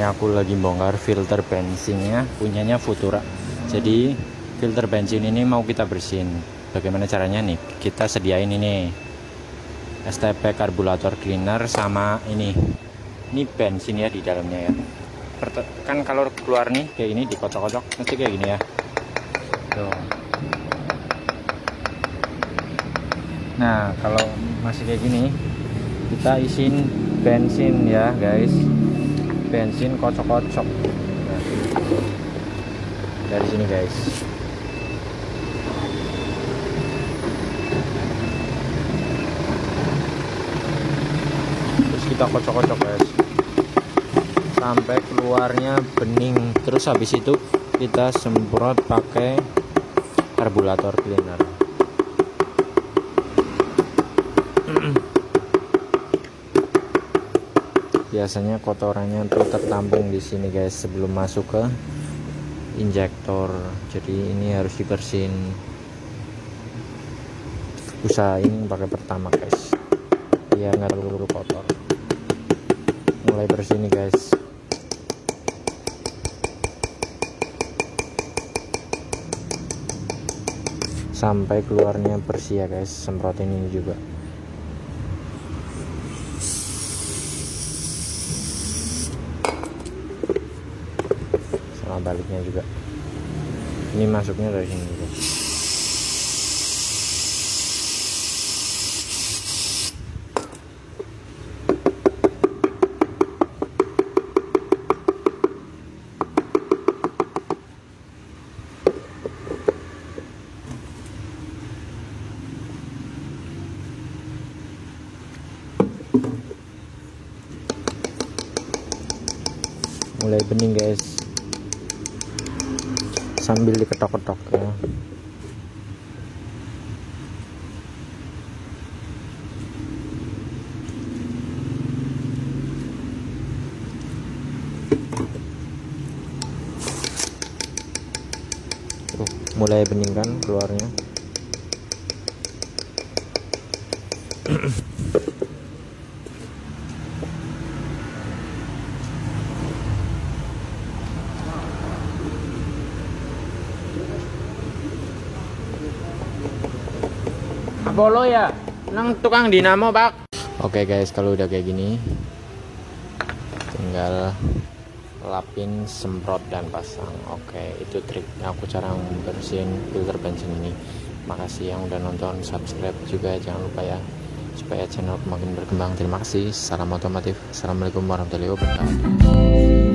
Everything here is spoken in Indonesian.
aku lagi bongkar filter bensinnya punyanya Futura. Jadi filter bensin ini mau kita bersihin. Bagaimana caranya nih? Kita sediain ini STP karburator cleaner sama ini bensin ya di dalamnya ya. Kan kalau keluar nih kayak ini dikocok-kocok mesti kayak gini ya. Tuh. Nah kalau masih kayak gini kita isiin bensin ya guys, bensin kocok-kocok. Nah, dari sini guys. Terus kita kocok-kocok guys sampai keluarnya bening. Terus habis itu kita semprot pakai karburator cleaner. Biasanya kotorannya tuh tertampung di sini guys sebelum masuk ke injektor. Jadi ini harus dibersihin. Usahain pakai pertama guys, biar nggak terlalu kotor. Mulai bersih nih guys. Sampai keluarnya bersih ya guys. Semprotin ini juga. Baliknya juga ini masuknya dari sini juga. Mulai bening guys sambil diketok-ketok ya. Mulai bening kan keluarnya. Bolo ya, nang tukang dinamo pak. Oke guys, kalau udah kayak gini tinggal lapin, semprot dan pasang. Oke, itu trik aku cara bersihin filter bensin ini. Makasih yang udah nonton, subscribe juga jangan lupa ya, supaya channel makin berkembang. Terima kasih. Salam otomotif. Assalamualaikum warahmatullahi wabarakatuh.